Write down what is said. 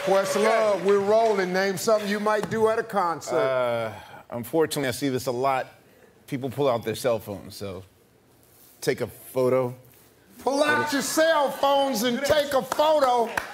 Questlove, we're rolling. Name something you might do at a concert. Unfortunately, I see this a lot. People pull out their cell phones, so take a photo. Pull out your cell phones and take a photo.